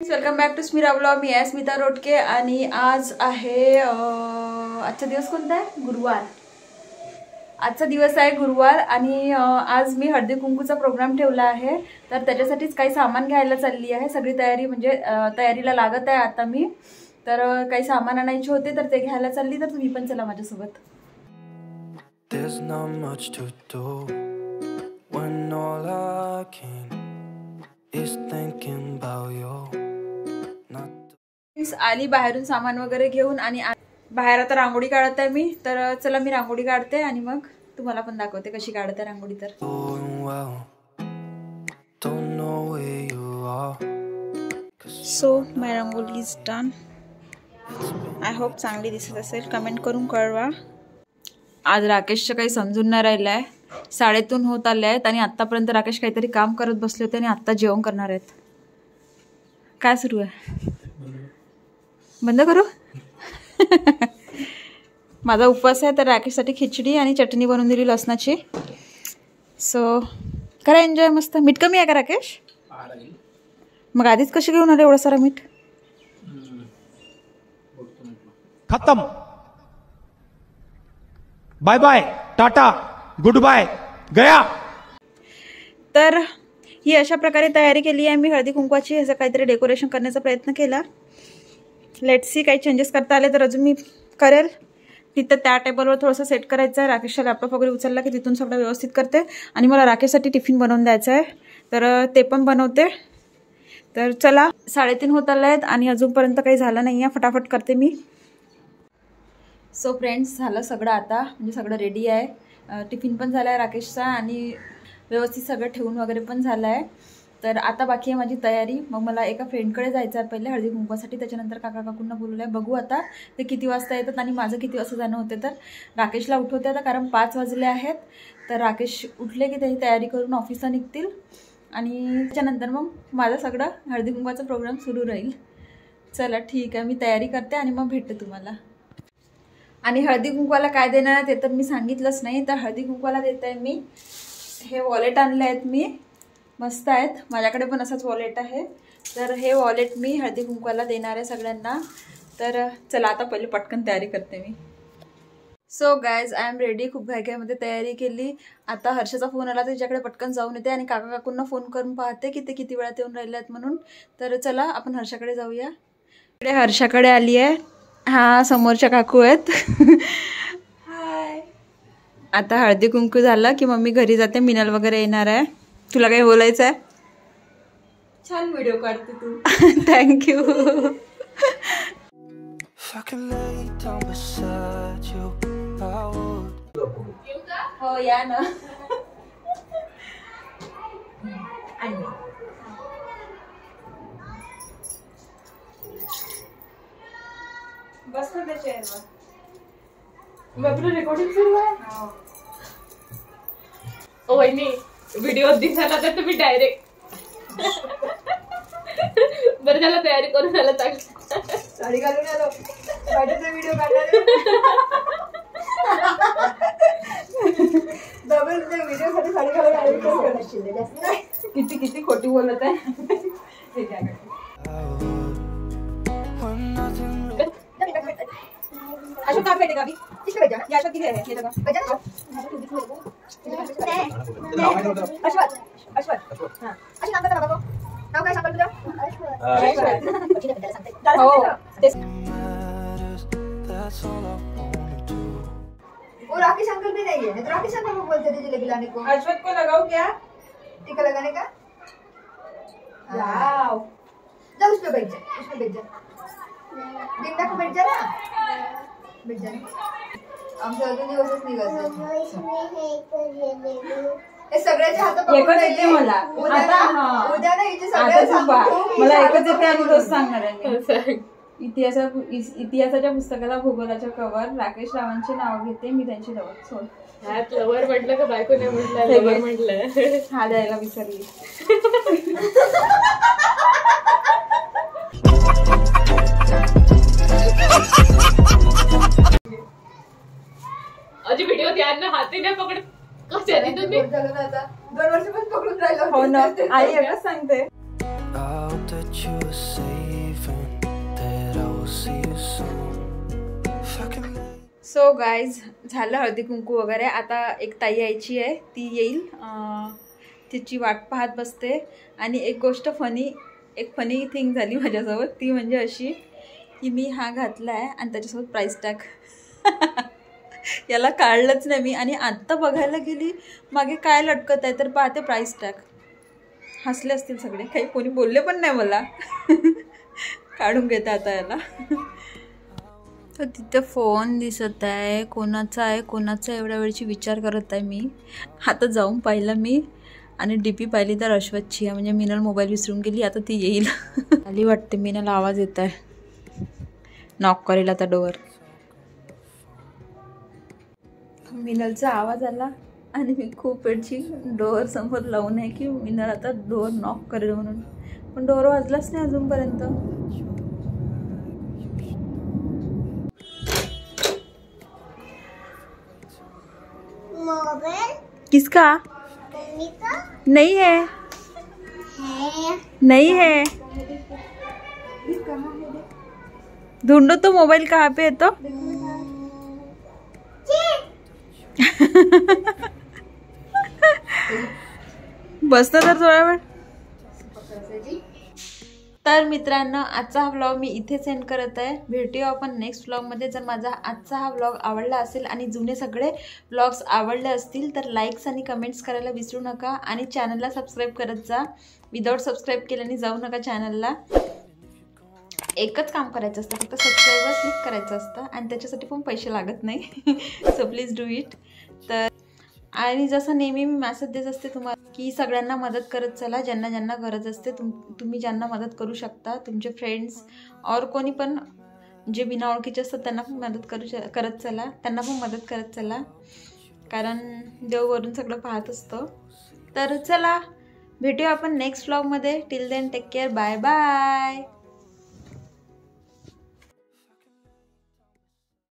Welcome back to Smira blog. मी आहे स्मिता रोटके आणि आज आहे आजचा दिवस कोणता आहे? गुरुवार. आजचा दिवस आहे गुरुवार आणि आज मी हळदी कुंकूचा प्रोग्राम ठेवला आहे. तर त्याच्यासाठीच काही सामान घ्यायला चालली आहे. सगळी तयारी म्हणजे तयारीला लागत आहे आता मी. तर काही सामान आणायचे होते तर ते घ्यायला चालली. तर तुम्ही पण चला माझ्यासोबत. There's not much to do when all I can is thinking about you. आली बाहेरून सामान वगैरे घेऊन आणि बाहेर आता रांगोळी काढत आहे मी. तर चला मी रांगोळी काढते आणि मग तुम्हाला पण दाखवते कशी काढते रांगोळी. तर so my rangoli is done. I hope चांगली दिसत असेल. कमेंट करून कळवा. आज राकेशचं काही समजून नाही राहिलं आहे. 3:30 होत आले आहेत आणि आत्तापर्यंत राकेश काहीतरी काम करत बसले होते आणि आत्ता जेवण करणार आहेत. काय सुरू आहे? बंद करू? माझा उपवास आहे तर राकेशसाठी खिचडी आणि चटणी बनवून दिली लसणाची. सो करा एन्जॉय मस्त. मीठ कमी आहे का राकेश? मग आधीच कशी घेऊन आले एवढं सारा मीठ? खत्म. Bye bye tata goodbye गया. तर ही अशा प्रकारे तयारी केली आहे मी हळदी कुंकवाची. ह्याचं काहीतरी डेकोरेशन करण्याचा प्रयत्न केला. लेट्स सी काही चेंजेस करता आले तर अजून मी करेल. तिथं त्या टेबलवर थोडंसं सेट करायचं आहे. राकेशचा लॅपटॉप वगैरे उचलला की तिथून सगळं व्यवस्थित करते. आणि मला राकेशसाठी टिफिन बनवून द्यायचं आहे तर ते पण बनवते. तर चला 3:30 होत आले आहेत आणि अजूनपर्यंत काही झालं नाही आहे. फटाफट करते मी. सो फ्रेंड्स झालं सगळं आता. म्हणजे सगळं रेडी आहे. टिफिन पण झाला आहे राकेशचा आणि व्यवस्थित सगळं ठेवून वगैरे पण झालं आहे. तर आता बाकी आहे माझी तयारी. मग मला एका फ्रेंडकडे जायचं आहे पहिले हळदी कुंकवासाठी. त्याच्यानंतर काका काकूंना बोलवलं आहे. बघू आता ते किती वाजता येतात आणि माझं किती वाजता जाणं होते. तर राकेशला उठवते आता कारण 5 वाजले आहेत. तर राकेश उठले की त्याची तयारी करून ऑफिसला निघतील आणि त्याच्यानंतर मग माझं सगळं हळदी कुंकवाचा प्रोग्राम सुरू राहील. चला ठीक आहे. मी तयारी करते आणि मग भेटते तुम्हाला. आणि हळदी कुंकवाला काय देणार आहे ते तर मी सांगितलंच नाही. तर हळदी कुंकवाला देत आहे मी हे वॉलेट आणले आहेत मी. मस्त आहेत. माझ्याकडे पण असंच वॉलेट आहे. तर हे वॉलेट मी हळदी कुंकवाला देणार आहे सगळ्यांना. तर चला आता पहिले पटकन तयारी करते मी. So guys I am ready. खूप घाईघाईमध्ये तयारी केली. आता हर्षाचा फोन आला त्याच्याकडे पटकन जाऊन येते आणि काका काकूंना फोन करून पाहते की ते किती वेळात येऊन राहिले आहेत म्हणून. तर चला आपण हर्षाकडे जाऊया. इकडे हर्षाकडे आली आहे. हा समोरच्या काकू आहेत. हाय. आता हळदी कुंकू झालं की मम्मी घरी जाते. मिनल वगैरे येणार आहे. तुला काही बोलायचं आहे? छान व्हिडिओ काढते तू. थँक्यू. हो या ना. बस ना त्या चेअरवर. रेकॉर्डिंग सुरू आहे. ओ वहिनी व्हिडिओ दिसायला तर तुम्ही डायरेक्ट बरं झालं तयारी करून आला. चांगली साडी घालून आलो. साडीचा व्हिडिओ काढला. डबल व्हिडिओसाठी साडी घालून आलो. किती किती खोटी बोलत आहे. अशोक का भेटेगा अभी? किसको भेजा? ये अशोक किधर है? ये देखो. भेजा ना? अश्वत. अश्वत. हां. अशोक नाम बता बाबा को. नाव काय सांगाल तुझं? अश्वत. हो. वो राकेश अंकल भी नहीं है. राकेश अंकल को बोलते थे जलेबी लाने को. अश्वत को लगाओ क्या? टीका लगाने का? वाओ. जा उस पे बैठ जा. उस पे बैठ जा. बिंदा को बैठ जा ना. बैठ जा. आमच्या अजून दिवसच निघायचं. हे सगळ्याच्या हातात एकच येते मला. उद्या ना इथे सगळ्या सांगतो. मला एकच येते आणि रोज सांगणार आहे. इतिहासाच्या पुस्तकाला भूगोलाच्या कवर राकेश रावांचे नाव घेते मी त्यांची लवर. सोड. ह्यात लवर म्हटलं का बायको नाही म्हटलं? लवर म्हटलं. हा द्यायला विसरली. अजी व्हिडिओ ध्यान हाती नाही पकड. कसं तुम्ही 2 वर्ष पण पकडून राहिलो. हो ना. आई एकच सांगते. thought that you were safe and that I will see you soon. If I can make so guys झालं हळदी कुंकू वगैरे. आता एक ताई यायची आहे, ती येईल, तिची वाट पाहत बसते. आणि एक गोष्ट एक फनी थिंग झाली माझ्यासोबत, ती म्हणजे अशी की मी हा घातला आहे आणि त्याच्यासोबत प्राईस टॅग याला काढलंच नाही मी. आणि आत्ता बघायला गेली मागे काय लटकत आहे तर पाहते प्राईस टॅग. हसले असतील सगळे, काही कोणी बोलले पण नाही मला. काढून घेते आता याला. तर तिथे फोन दिसत आहे, कोणाचा आहे एवढ्या वेळची विचार करत आहे मी. आता जाऊन पाहिलं मी आणि डीपी पाहिली तर अश्वथची आहे, म्हणजे मिनल मोबाईल विसरून गेली. आता ती येईल. आली वाटते. मिनल आवाज येत आहे, नॉक करेल आता डोअर. मिनलचा आवाज आला आणि मी खूप वेळची डोअर समोर लावून आहे की मिनल आता डोअर नॉक करेल म्हणून, पण डोअर वाजलाच नाही अजूनपर्यंत. किसका? नहीं है, नहीं है. ढूंढो तो मोबाइल कहाँ पे है तो. बसता तर थोडा वेळ. तर मित्रांनो, आजचा हा व्लॉग मी इथे सेंड करत आहे. भेटूया आपण नेक्स्ट व्लॉगमध्ये. जर माझा आजचा हा व्लॉग आवडला असेल आणि जुने सगळे व्लॉग्स आवडले असतील तर लाईक्स आणि कमेंट्स करायला विसरू नका. आणि चॅनलला सबस्क्राईब करत जा. विदाऊट सबस्क्राईब केल्याने जाऊ नका चॅनलला. एकच काम करायचं असतं, फक्त सबस्क्राईबर क्लिक करायचं असतं आणि त्याच्यासाठी पण पैसे लागत नाही. So please do it. तर आणि जसं नेहमी मी मेसेज देत असते तुम्हाला की सगळ्यांना मदत करत चला, ज्यांना ज्यांना गरज असते. तुम्ही ज्यांना मदत करू शकता, तुमचे फ्रेंड्स और कोणी पण जे बिना ओळखीचे असतात त्यांना पण मदत करत चला, त्यांना पण मदत करत चला, कारण देव वरून सगळं पाहत असतो. तर चला भेटूया आपण नेक्स्ट व्लॉगमध्ये. Till then take care. Bye bye.